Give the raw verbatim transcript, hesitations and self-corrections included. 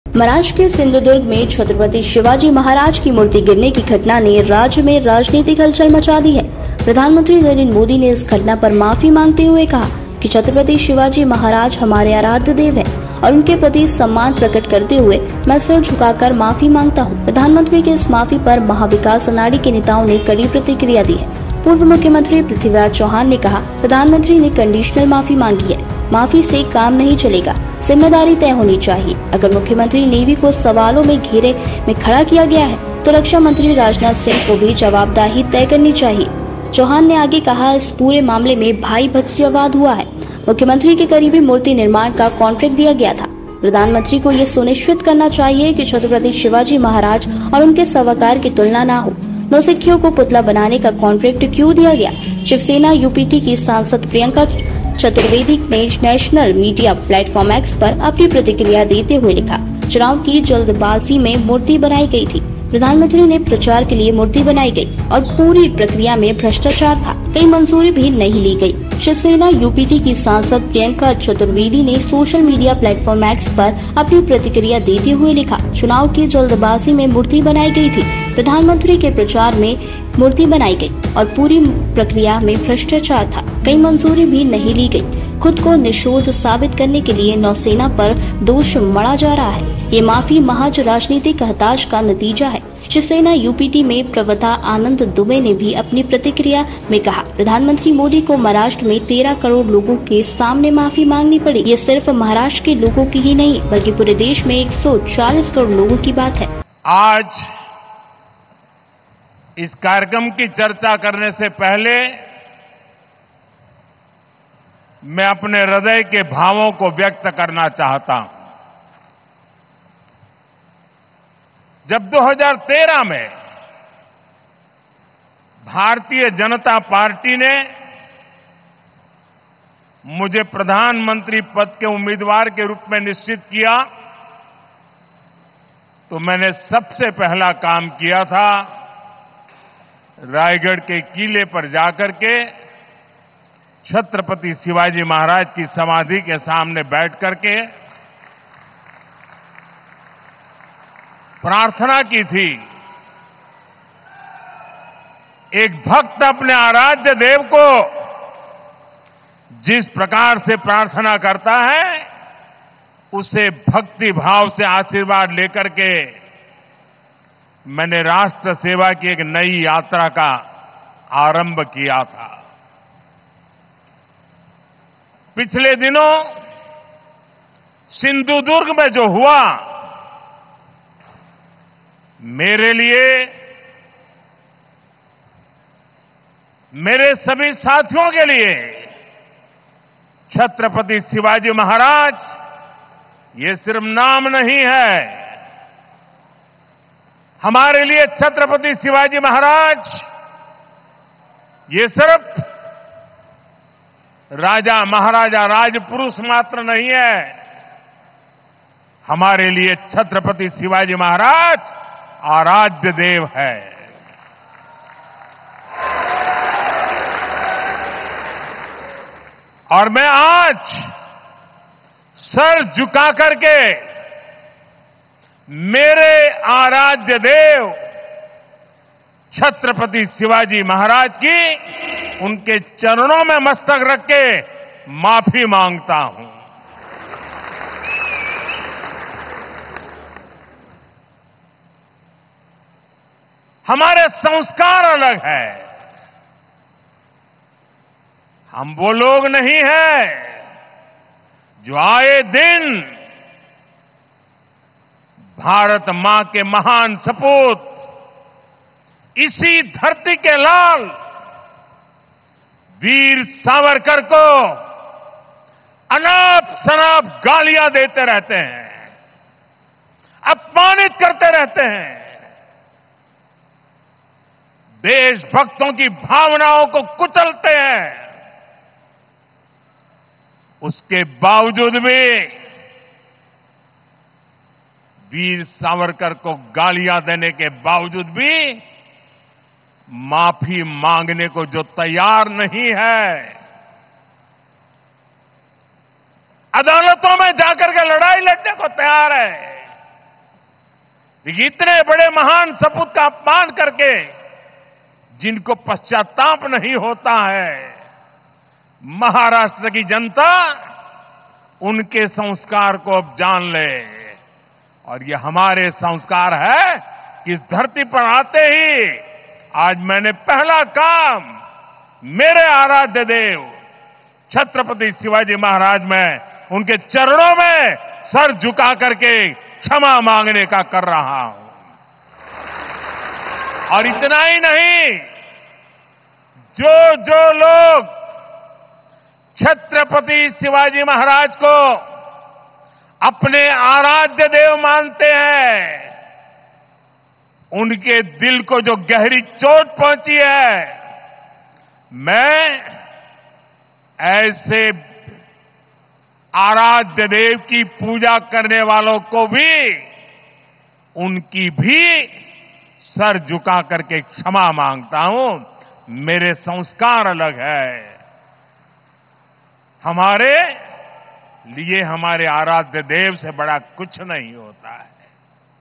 महाराष्ट्र के सिंधुदुर्ग में छत्रपति शिवाजी महाराज की मूर्ति गिरने की घटना ने राज्य में राजनीतिक हलचल मचा दी है। प्रधानमंत्री नरेंद्र मोदी ने इस घटना पर माफी मांगते हुए कहा कि छत्रपति शिवाजी महाराज हमारे आराध्य देव हैं और उनके प्रति सम्मान प्रकट करते हुए मैं सिर झुकाकर माफी मांगता हूं। प्रधानमंत्री के इस माफी पर महाविकास अघाड़ी के नेताओं ने कड़ी प्रतिक्रिया दी है। पूर्व मुख्यमंत्री पृथ्वीराज चौहान ने कहा, प्रधानमंत्री ने कंडीशनल माफी मांगी है, माफी से काम नहीं चलेगा, जिम्मेदारी तय होनी चाहिए। अगर मुख्यमंत्री नेवी को सवालों में घेरे में खड़ा किया गया है तो रक्षा मंत्री राजनाथ सिंह को भी जवाबदेही तय करनी चाहिए। चौहान ने आगे कहा, इस पूरे मामले में भाई भतीजावाद हुआ है। मुख्यमंत्री के करीबी मूर्ति निर्माण का कॉन्ट्रैक्ट दिया गया था। प्रधानमंत्री को ये सुनिश्चित करना चाहिए कि छत्रपति शिवाजी महाराज और उनके सवाकार की तुलना न हो। नौसिखियों को पुतला बनाने का कॉन्ट्रैक्ट क्यों दिया गया? शिवसेना यूपीटी की सांसद प्रियंका चतुर्वेदी ने नेशनल मीडिया प्लेटफॉर्म एक्स पर अपनी प्रतिक्रिया देते हुए लिखा, चुनाव की जल्दबाजी में मूर्ति बनाई गई थी। प्रधानमंत्री ने प्रचार के लिए मूर्ति बनाई गई और पूरी प्रक्रिया में भ्रष्टाचार था, कई मंजूरी भी नहीं ली गई। शिवसेना यूपीटी की सांसद प्रियंका चतुर्वेदी ने सोशल मीडिया प्लेटफॉर्म एक्स पर अपनी प्रतिक्रिया देते हुए लिखा, चुनाव की जल्दबाजी में मूर्ति बनाई गई थी। प्रधानमंत्री के प्रचार में मूर्ति बनाई गई और पूरी प्रक्रिया में भ्रष्टाचार था, कई मंजूरी भी नहीं ली गई। खुद को निषोध साबित करने के लिए नौसेना पर दोष मढ़ा जा रहा है। ये माफी महज राजनीतिक हताश का नतीजा है। शिवसेना यूपीटी में प्रवक्ता आनंद दुबे ने भी अपनी प्रतिक्रिया में कहा, प्रधानमंत्री मोदी को महाराष्ट्र में तेरह करोड़ लोगों के सामने माफी मांगनी पड़ी। ये सिर्फ महाराष्ट्र के लोगों की ही नहीं बल्कि पूरे देश में एक सौ चालीस करोड़ लोगों की बात है। आज इस कार्यक्रम की चर्चा करने से पहले मैं अपने हृदय के भावों को व्यक्त करना चाहता हूं। जब दो हज़ार तेरह में भारतीय जनता पार्टी ने मुझे प्रधानमंत्री पद के उम्मीदवार के रूप में निश्चित किया तो मैंने सबसे पहला काम किया था रायगढ़ के किले पर जाकर के छत्रपति शिवाजी महाराज की समाधि के सामने बैठ करके प्रार्थना की थी। एक भक्त अपने आराध्य देव को जिस प्रकार से प्रार्थना करता है उसे भक्ति भाव से आशीर्वाद लेकर के मैंने राष्ट्र सेवा की एक नई यात्रा का आरंभ किया था। पिछले दिनों सिंधुदुर्ग में जो हुआ मेरे लिए, मेरे सभी साथियों के लिए छत्रपति शिवाजी महाराज ये सिर्फ नाम नहीं है। हमारे लिए छत्रपति शिवाजी महाराज ये सिर्फ राजा महाराजा राजपुरुष मात्र नहीं है। हमारे लिए छत्रपति शिवाजी महाराज आराध्य देव है। और मैं आज सर झुका करके मेरे आराध्य देव छत्रपति शिवाजी महाराज की उनके चरणों में मस्तक रख के माफी मांगता हूं। हमारे संस्कार अलग है। हम वो लोग नहीं हैं जो आए दिन भारत मां के महान सपूत इसी धरती के लाल वीर सावरकर को अनाप शनाप गालियां देते रहते हैं, अपमानित करते रहते हैं, देशभक्तों की भावनाओं को कुचलते हैं। उसके बावजूद भी वीर सावरकर को गालियां देने के बावजूद भी माफी मांगने को जो तैयार नहीं है, अदालतों में जाकर के लड़ाई लड़ने को तैयार है, देखिए, इतने बड़े महान सपूत का अपमान करके जिनको पश्चाताप नहीं होता है, महाराष्ट्र की जनता उनके संस्कार को अब जान ले। और ये हमारे संस्कार है कि इस धरती पर आते ही आज मैंने पहला काम मेरे आराध्य देव छत्रपति शिवाजी महाराज में उनके चरणों में सर झुका करके क्षमा मांगने का कर रहा हूं। और इतना ही नहीं, जो जो लोग छत्रपति शिवाजी महाराज को अपने आराध्य देव मानते हैं, उनके दिल को जो गहरी चोट पहुंची है, मैं ऐसे आराध्य देव की पूजा करने वालों को भी, उनकी भी सर झुका करके क्षमा मांगता हूं। मेरे संस्कार अलग है। हमारे लिए हमारे आराध्य देव से बड़ा कुछ नहीं होता है।